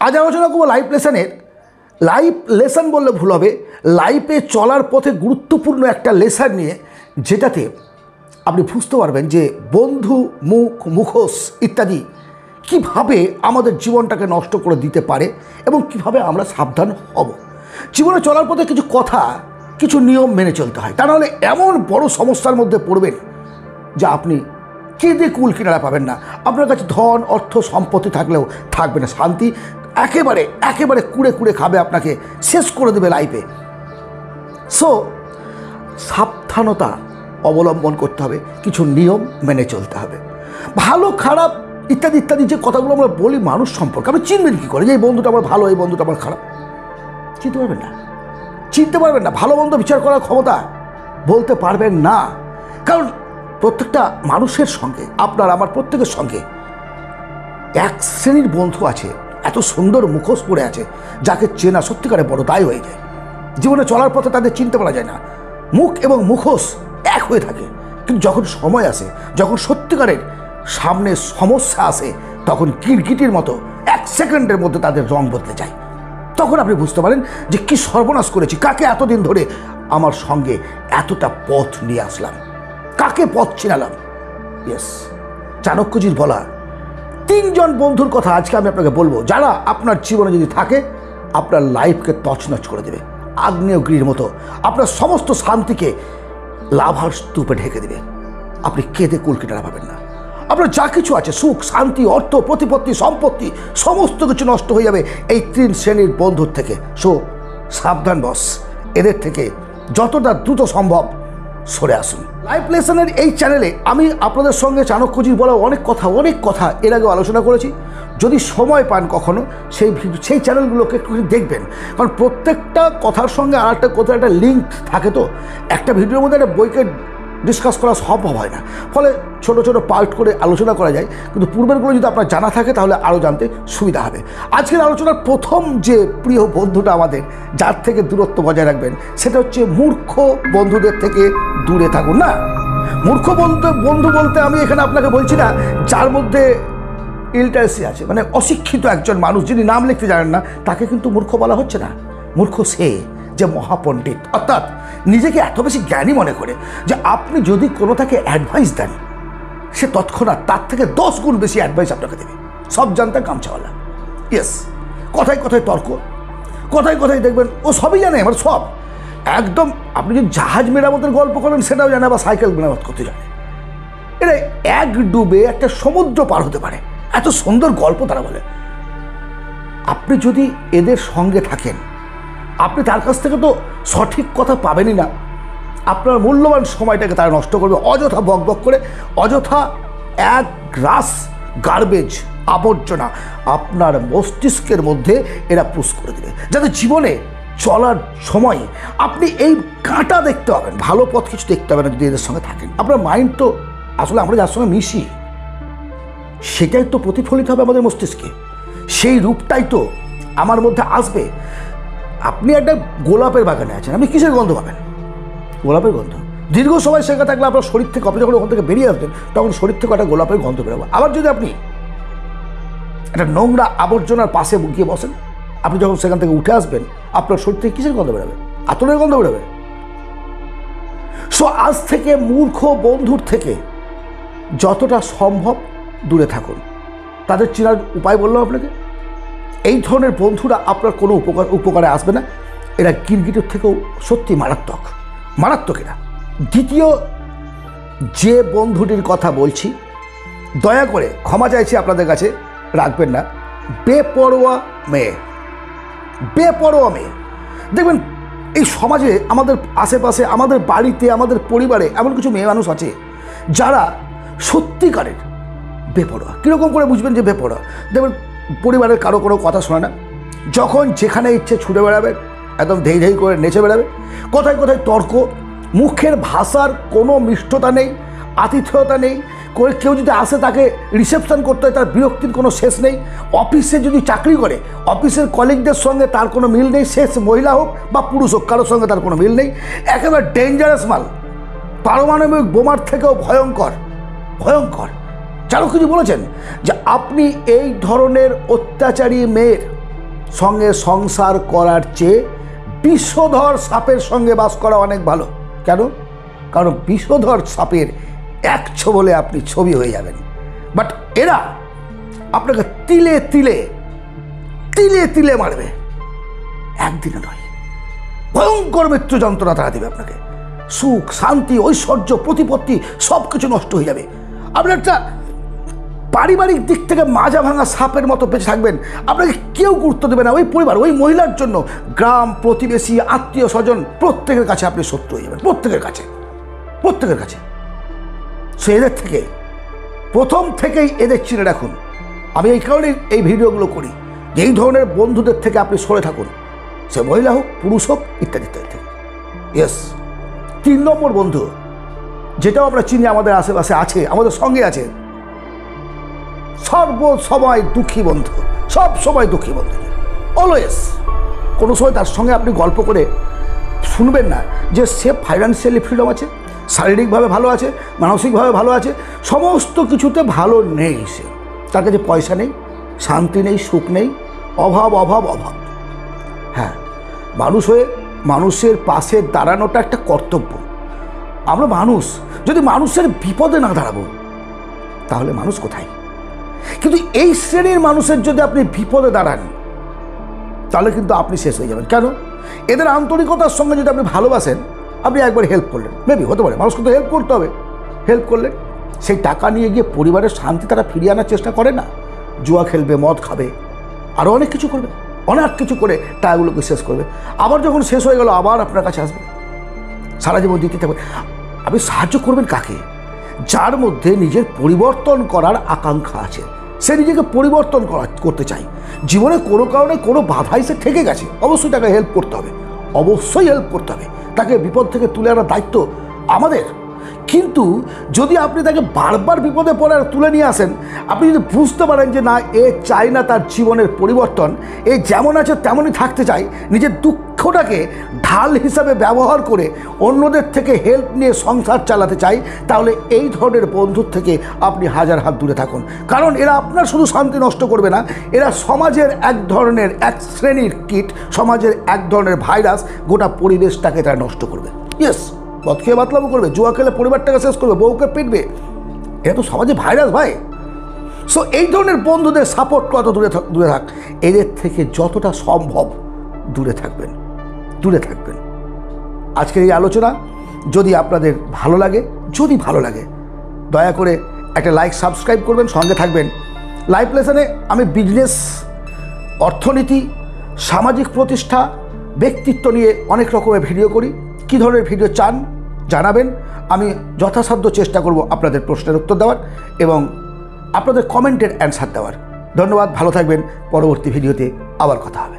আজ আলোচনা করবো লাইফ লেসন বললে ভুল হবে, লাইফে চলার পথে গুরুত্বপূর্ণ একটা লেসন নিয়ে, যেটাতে আপনি বুঝতে পারবেন যে বন্ধু, মুখোশ ইত্যাদি কিভাবে আমাদের জীবনটাকে নষ্ট করে দিতে পারে এবং কিভাবে আমরা সাবধান হব। জীবনে চলার পথে কিছু কথা, কিছু নিয়ম মেনে চলতে হয়, তা নাহলে এমন বড় সমস্যার মধ্যে পড়বেন যা আপনি কেঁদে কুল কিনারা পাবেন না। আপনার কাছে ধন, অর্থ, সম্পত্তি থাকলেও থাকবে না শান্তি, একেবারে কুড়ে খাবে, আপনাকে শেষ করে দেবে লাইফে। সো সাবধানতা অবলম্বন করতে হবে, কিছু নিয়ম মেনে চলতে হবে। ভালো খারাপ ইত্যাদি ইত্যাদি যে কথাগুলো আমরা বলি মানুষ সম্পর্কে, আপনি চিনবেন কী করে যে এই বন্ধুটা আমার ভালো, এই বন্ধুটা আমার খারাপ? চিনতে পারবেন না। ভালো মন্দ বিচার করার ক্ষমতা বলতে পারবেন না, কারণ প্রত্যেকটা মানুষের সঙ্গে, আপনার আমার প্রত্যেকের সঙ্গে এক শ্রেণীর বন্ধু আছে, এত সুন্দর মুখোশ পড়ে আছে, যাকে চেনা সত্যিকারে বড় দায় হয়ে যায়। জীবনে চলার পথে তাদের চিনতে পারা যায় না, মুখ এবং মুখোশ এক হয়ে থাকে, কিন্তু যখন সময় আসে, যখন সত্যিকারের সামনে সমস্যা আসে, তখন কিরকিটির মতো 1 সেকেন্ডের মধ্যে তাদের রং বদলে যায়। তখন আপনি বুঝতে পারেন যে কি সর্বনাশ করেছি, কাকে এতদিন ধরে আমার সঙ্গে এতটা পথ নিয়ে আসলাম, কাকে পথ চিনালাম। ইয়েস, চাণক্যজির বলা 3 জন বন্ধুর কথা আজকে আমি আপনাকে বলবো, যারা আপনার জীবনে যদি থাকে আপনার লাইফকে তছনছ করে দেবে, আগ্নেয়গিরির মতো আপনার সমস্ত শান্তিকে লাভার স্তূপে ঢেকে দেবে। আপনি কেঁদে কুলকিনারা পাবেন না, আপনার যা কিছু আছে, সুখ, শান্তি, অর্থ, প্রতিপত্তি, সম্পত্তি, সমস্ত কিছু নষ্ট হয়ে যাবে এই 3 শ্রেণীর বন্ধুর থেকে। সো সাবধান বস, এদের থেকে যতটা দ্রুত সম্ভব সরে আসুন। লাইফ লেসনের এই চ্যানেলে আমি আপনাদের সঙ্গে চাণক্যজির বলা অনেক কথা এর আগেও আলোচনা করেছি। যদি সময় পান কখনো সেই চ্যানেলগুলোকে একটু দেখবেন, কারণ প্রত্যেকটা কথার সঙ্গে আর একটা কোথাও একটা লিঙ্ক থাকে। তো একটা ভিডিওর মধ্যে একটা বইকে ডিসকাস করা সম্ভব হয় না, ফলে ছোট পার্ট করে আলোচনা করা যায়, কিন্তু পূর্বেরগুলো যদি আপনার জানা থাকে তাহলে আরও জানতে সুবিধা হবে। আজকের আলোচনার প্রথম যে প্রিয় বন্ধুটা আমাদের, যার থেকে দূরত্ব বজায় রাখবেন, সেটা হচ্ছে মূর্খ বন্ধুদের থেকে দূরে থাকুন। না, মূর্খ বন্ধু বলতে আমি এখানে আপনাকে বলছি না যার মধ্যে ইলিটারেসি আছে, মানে অশিক্ষিত একজন মানুষ যিনি নাম লিখতে জানেন না, তাকে কিন্তু মূর্খ বলা হচ্ছে না। মূর্খ সে যে মহাপণ্ডিত, অর্থাৎ নিজেকে এত বেশি জ্ঞানী মনে করে যে আপনি যদি কোনো তাকে অ্যাডভাইস দেন, সে তৎক্ষণাৎ তার থেকে 10 গুণ বেশি অ্যাডভাইস আপনাকে দেবে। সব জানতে গামছাওয়ালা। ইয়েস, কথায় তর্ক, কথায় দেখবেন ও সবই জানে, আমার সব একদম। আপনি যদি জাহাজ মেরামতের গল্প করেন সেটাও জানে, বা সাইকেল মেরামত করতে জানে। এরা এক ডুবে একটা সমুদ্র পার হতে পারে, এত সুন্দর গল্প তারা বলে। আপনি যদি এদের সঙ্গে থাকেন, আপনি তার কাছ থেকে তো সঠিক কথা পাবেনই না, আপনার মূল্যবান সময়টাকে তারা নষ্ট করবে অযথা বকবক করে, অযথা এক গ্রাস গার্বেজ আবর্জনা আপনার মস্তিষ্কের মধ্যে এরা পুশ করে দেবে, যাতে জীবনে চলার সময় আপনি এই কাঁটা দেখতে পাবেন, ভালো পথ কিছু দেখতে পাবেন যদি এদের সঙ্গে থাকেন। আপনার মাইন্ড তো আসলে আমরা যার সঙ্গে মিশি সেটাই তো প্রতিফলিত হবে আমাদের মস্তিষ্কে, সেই রূপটাই তো আমার মধ্যে আসবে। আপনি একটা গোলাপের বাগানে আছেন, আপনি কিসের গন্ধ পাবেন? গোলাপের গন্ধ। দীর্ঘ সময় শেখা থাকলে আপনার শরীর থেকে, আপনি যখন ওখান থেকে বেরিয়ে আসবেন তখন শরীর থেকে একটা গোলাপের গন্ধ বেরোবে। আবার যদি আপনি একটা নোংরা আবর্জনার পাশে গিয়ে বসেন, আপনি যখন সেখান থেকে উঠে আসবেন আপনার শরীর থেকে কিসের গন্ধ বেরোবে? আতরের গন্ধ বেরোবে। সো আজ থেকে মূর্খ বন্ধুর থেকে যতটা সম্ভব দূরে থাকুন। তাদের চেনার উপায় বললাম আপনাকে। এই ধরনের বন্ধুরা আপনার কোনো উপকারে আসবে না, এরা গিরগিটির থেকেও সত্যি মারাত্মক এরা। দ্বিতীয় যে বন্ধুটির কথা বলছি, দয়া করে ক্ষমা চাইছি আপনাদের কাছে, রাখবেন না, বেপরোয়া মেয়ে। দেখবেন এই সমাজে, আমাদের আশেপাশে, আমাদের বাড়িতে, আমাদের পরিবারে এমন কিছু মেয়ে মানুষ আছে যারা সত্যিকারের বেপরোয়া। কীরকম করে বুঝবেন যে বেপরোয়া? দেখবেন পরিবারের কারো কোনো কথা শোনে না, যখন যেখানে ইচ্ছে ছুটে বেড়াবে, একদম ধেই করে নেচে বেড়াবে, কথায় তর্ক, মুখের ভাষার কোনো মিষ্টতা নেই, আতিথেয়তা নেই। কেউ যদি আসে তাকে রিসেপশন করতে হয়, তার বিরক্তির কোনো শেষ নেই। অফিসে যদি চাকরি করে, অফিসের কলিগদের সঙ্গে তার কোনো মিল নেই, শেষ মহিলা হোক বা পুরুষ হোক, কারোর সঙ্গে তার কোনো মিল নেই। একেবারে ডেঞ্জারাস মাল, পারমাণবিক বোমার থেকেও ভয়ঙ্কর। চাণক্যজি বলেছেন যে আপনি এই ধরনের অত্যাচারী মেয়ের সঙ্গে সংসার করার চেয়ে বিষধর সাপের সঙ্গে বাস করা অনেক ভালো। কেন? কারণ বিষধর সাপের এক ছোবলে আপনি ছবি হয়ে যাবেন, বাট এরা আপনাকে তিলে তিলে তিলে তিলে মারবে, একদিনে নয়। ভয়ঙ্কর মৃত্যু যন্ত্রণা তারা দেবে আপনাকে। সুখ, শান্তি, ঐশ্বর্য, প্রতিপত্তি সব কিছু নষ্ট হয়ে যাবে। আপনি একটা পারিবারিক দিক থেকে মাজা ভাঙা সাপের মতো বেঁচে থাকবেন, আপনাকে কেউ গুরুত্ব দেবে না। ওই পরিবার, ওই মহিলার জন্য গ্রাম, প্রতিবেশী, আত্মীয় স্বজন প্রত্যেকের কাছে আপনি শত্রু হয়ে যাবেন, প্রত্যেকের কাছে। সো এদের থেকে প্রথম থেকেই এদের চিনে রাখুন। আমি এই কারণেই এই ভিডিওগুলো করি যে এই ধরনের বন্ধুদের থেকে আপনি সরে থাকুন, সে মহিলা হোক, পুরুষ হোক, ইত্যাদি ইত্যাদি থেকে। ইয়েস, 3 নম্বর বন্ধু, যেটাও আমরা চিনি, আমাদের আশেপাশে আছে, আমাদের সঙ্গে আছে, সর্বসময় দুঃখী বন্ধু, সব সময় দুঃখী বন্ধু, অলওয়েজ। কোনো সময় তার সঙ্গে আপনি গল্প করে শুনবেন না যে সে ফাইন্যান্সিয়ালি ফ্রিডম আছে, শারীরিকভাবে ভালো আছে, মানসিকভাবে ভালো আছে, সমস্ত কিছুতে ভালো নেই। সে, তার কাছে পয়সা নেই, শান্তি নেই, সুখ নেই, অভাব অভাব অভাব। হ্যাঁ, মানুষ হয়ে মানুষের পাশে দাঁড়ানোটা একটা কর্তব্য। আমরা মানুষ, যদি মানুষের বিপদে না দাঁড়াবো তাহলে মানুষ কোথায়? কিন্তু এই শ্রেণীর মানুষের যদি আপনি বিপদে দাঁড়ান তাহলে কিন্তু আপনি শেষ হয়ে যাবেন। কেন? এদের আন্তরিকতার সঙ্গে যদি আপনি ভালোবাসেন, আপনি একবার হেল্প করলেন, মেবি হতে পারে, মানুষকে তো হেল্প করতে হবে, হেল্প করলেন, সেই টাকা নিয়ে গিয়ে পরিবারের শান্তি তারা ফিরিয়ে আনার চেষ্টা করে না, জুয়া খেলবে, মদ খাবে, আরও অনেক কিছু করবে, অনেক কিছু করে টাকাগুলোকে শেষ করবে। আবার যখন শেষ হয়ে গেল আবার আপনার কাছে আসবে, সারা জীবন দিতে থাকবে। আপনি সাহায্য করবেন কাকে? যার মধ্যে নিজের পরিবর্তন করার আকাঙ্ক্ষা আছে, সে নিজেকে পরিবর্তন করতে চায়, জীবনে কোনো কারণে কোনো বাধাই সে ঠেকে গেছে, অবশ্যই তাকে হেল্প করতে হবে, অবশ্যই হেল্প করতে হবে, তাকে বিপদ থেকে তুলে আনার দায়িত্ব আমাদের। কিন্তু যদি আপনি তাকে বারবার বিপদে পড়ে আর তুলে নিয়ে আসেন, আপনি যদি বুঝতে পারেন যে না, এ চায় না তার জীবনের পরিবর্তন, এ যেমন আছে তেমনই থাকতে চায়, নিজের দুঃখটাকে ঢাল হিসাবে ব্যবহার করে অন্যদের থেকে হেল্প নিয়ে সংসার চালাতে চায়, তাহলে এই ধরনের বন্ধুর থেকে আপনি হাজার হাত দূরে থাকুন। কারণ এরা আপনার শুধু শান্তি নষ্ট করবে না, এরা সমাজের এক ধরনের, এক শ্রেণীর কীট, সমাজের এক ধরনের ভাইরাস, গোটা পরিবেশটাকে তারা নষ্ট করবে। ইয়েস, মদ খেয়ে বাতলামো করবে, জুয়া খেলে পরিবারটাকে শেষ করবে, বউকে পিটবে, এটা তো সমাজে ভাইরাস ভাই। সো এই ধরনের বন্ধুদের সাপোর্ট কত দূরে থাক, এদের থেকে যতটা সম্ভব দূরে থাকবেন। আজকের এই আলোচনা যদি আপনাদের ভালো লাগে, দয়া করে একটা লাইক, সাবস্ক্রাইব করবেন, সঙ্গে থাকবেন। লাইফ লেসনে আমি বিজনেস, অর্থনীতি, সামাজিক প্রতিষ্ঠা, ব্যক্তিত্ব নিয়ে অনেক রকমের ভিডিও করি। কী ধরনের ভিডিও চান জানাবেন, আমি যথাসাধ্য চেষ্টা করব আপনাদের প্রশ্নের উত্তর দেওয়ার এবং আপনাদের কমেন্টের অ্যান্সার দেওয়ার। ধন্যবাদ, ভালো থাকবেন। পরবর্তী ভিডিওতে আবার কথা হবে।